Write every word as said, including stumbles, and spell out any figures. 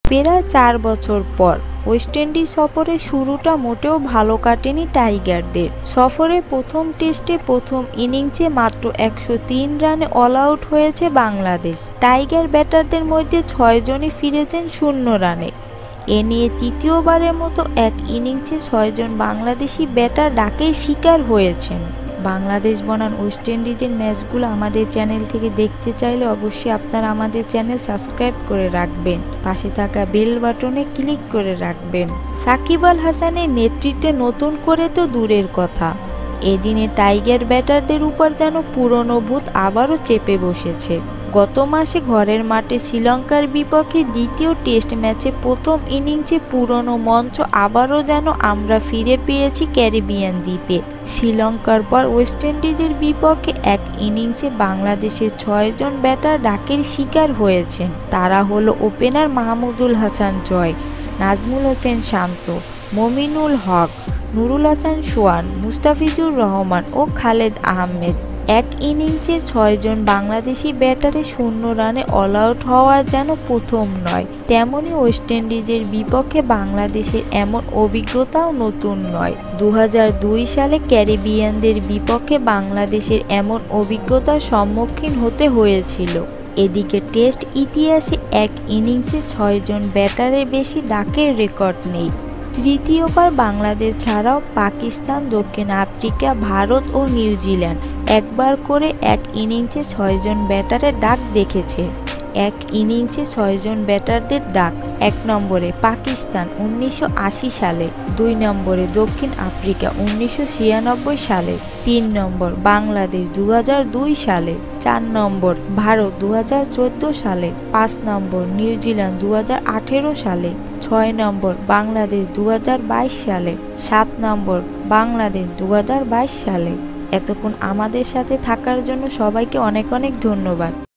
প্রায় চার বছর পর ওয়েস্ট ইন্ডিজ সফরে শুরুটা মোটেও ভালো কাটেনি টাইগারদের। সফরে প্রথম টেস্টে প্রথম ইনিংসে মাত্র একশো তিন রানে অল আউট হয়েছে বাংলাদেশ। টাইগার ব্যাটারদের মধ্যে ছয়জনই ফিরেছেন শূন্য রানে। এ নিয়ে তৃতীয়বারের মতো এক ইনিংসে ছয়জন বাংলাদেশি ব্যাটার ডাকের শিকার হয়েছেন। বাংলাদেশ বনাম ওয়েস্ট ইন্ডিজের ম্যাচগুলো আমাদের চ্যানেল থেকে দেখতে চাইলে অবশ্যই আপনারা আমাদের চ্যানেল সাবস্ক্রাইব করে রাখবেন, পাশে থাকা বেল বাটনে ক্লিক করে রাখবেন। সাকিব আল হাসানের নেতৃত্বে নতুন করে তো দূরের কথা, এদিনে টাইগার ব্যাটারদের উপর যেন পুরনো ভূত আবারও চেপে বসেছে। গত মাসে ঘরের মাঠে শ্রীলঙ্কার বিপক্ষে দ্বিতীয় টেস্ট ম্যাচে প্রথম ইনিংসে পুরনো মঞ্চ আবারও যেন আমরা ফিরে পেয়েছি ক্যারিবিয়ান দ্বীপে। শ্রীলঙ্কার পর ওয়েস্ট ইন্ডিজের বিপক্ষে এক ইনিংসে বাংলাদেশের ছয়জন ব্যাটার ডাকের শিকার হয়েছেন। তারা হলো ওপেনার মাহমুদুল হাসান জয়, নাজমুল হোসেন শান্ত, মমিনুল হক, নুরুল হাসান সোহান, মুস্তাফিজুর রহমান ও খালেদ আহমেদ। এক ইনিংসে ছয়জন বাংলাদেশি ব্যাটারে শূন্য রানে অল আউট হওয়ার যেন প্রথম নয়, তেমনি ওয়েস্ট ইন্ডিজের বিপক্ষে বাংলাদেশের এমন অভিজ্ঞতাও নতুন নয়। দু হাজার দুই সালে ক্যারিবিয়ানদের বিপক্ষে বাংলাদেশের এমন অভিজ্ঞতার সম্মুখীন হতে হয়েছিল। এদিকে টেস্ট ইতিহাসে এক ইনিংসে ছয়জন ব্যাটারের বেশি ডাকের রেকর্ড নেই। তৃতীয়বার বাংলাদেশ ছাড়াও পাকিস্তান, দক্ষিণ আফ্রিকা, ভারত ও নিউজিল্যান্ড একবার করে এক ইনিংসে ছয়জন ব্যাটারের ডাক দেখেছে। এক ইনিংসে ছয়জন ব্যাটারদের ডাক: এক নম্বরে পাকিস্তান উনিশশো আশি সালে, দুই নম্বরে দক্ষিণ আফ্রিকা উনিশশো ছিয়ানব্বই সালে, তিন নম্বর বাংলাদেশ দু হাজার দুই সালে, চার নম্বর ভারত দু হাজার চোদ্দো সালে, পাঁচ নম্বর নিউজিল্যান্ড দু হাজার আঠেরো সালে, ছয় নম্বর বাংলাদেশ দু হাজার বাইশ সালে, সাত নম্বর বাংলাদেশ দু হাজার বাইশ সালে। এতক্ষণ আমাদের সাথে থাকার জন্য সবাইকে অনেক অনেক ধন্যবাদ।